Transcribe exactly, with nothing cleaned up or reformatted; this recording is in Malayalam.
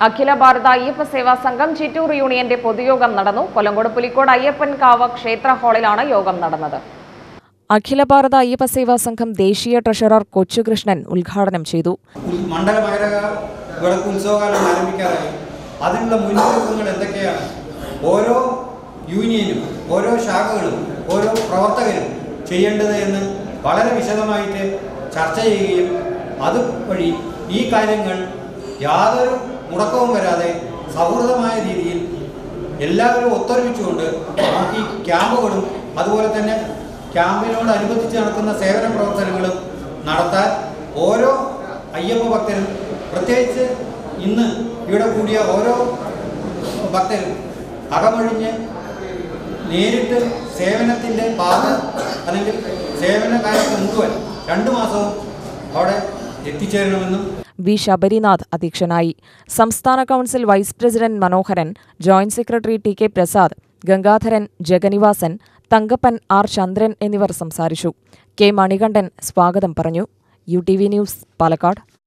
അഖില ഭാരത അയ്യപ്പ സേവാ സംഘം ചിറ്റൂർ യൂണിയന്റെ പൊതുയോഗം നടന്നു. കൊല്ലങ്കോട് പുലിക്കോട് അയ്യപ്പൻകാവ് ക്ഷേത്ര ഹാളിലാണ് യോഗം നടന്നത്. അഖില ഭാരത അയ്യപ്പ സേവാ സംഘം ദേശീയ ട്രഷറർ കൊച്ചുകൃഷ്ണൻ ഉദ്ഘാടനം ചെയ്തു. മണ്ഡല വിളക്ക് ഉത്സവകാലം ആരംഭിക്കാറായി. അതിനുള്ള മുന്നൊരുക്കങ്ങൾ എന്തൊക്കെയാണ്? ഓരോ യൂണിയനും ഓരോ ശാഖകളും ഓരോ പ്രവർത്തകരും ചെയ്യേണ്ടത് എന്ന് വളരെ വിശദമായിട്ട് ചർച്ച ചെയ്യുകയും അതുവഴി ഈ കാര്യങ്ങൾ യാതൊരു മുടക്കവും വരാതെ സൗഹൃദമായ രീതിയിൽ എല്ലാവരും ഒത്തൊരുമിച്ചുകൊണ്ട് ഈ ക്യാമ്പുകളും അതുപോലെ തന്നെ ക്യാമ്പിനോടനുബന്ധിച്ച് നടക്കുന്ന സേവന പ്രവർത്തനങ്ങളും നടത്താൻ ഓരോ അയ്യപ്പ ഭക്തരും, പ്രത്യേകിച്ച് ഇന്ന് ഇവിടെ കൂടിയ ഓരോ ഭക്തരും അകമൊഴിഞ്ഞ് നേരിട്ട് സേവനത്തിൻ്റെ പാത അല്ലെങ്കിൽ സേവന കാലത്ത് മുഴുവൻ രണ്ടു മാസവും അവിടെ എത്തിച്ചേരണമെന്നും വി ശബരിനാഥ് അധ്യക്ഷനായി. സംസ്ഥാന council vice president Manoharan, joint secretary T K Prasad, Gangadharan, Jagannivasan, Thankappan, R Chandran എന്നിവർ സംസാരിച്ചു. കെ മണികണ്ഠൻ സ്വാഗതം പറഞ്ഞു. U T V news, Palakkad.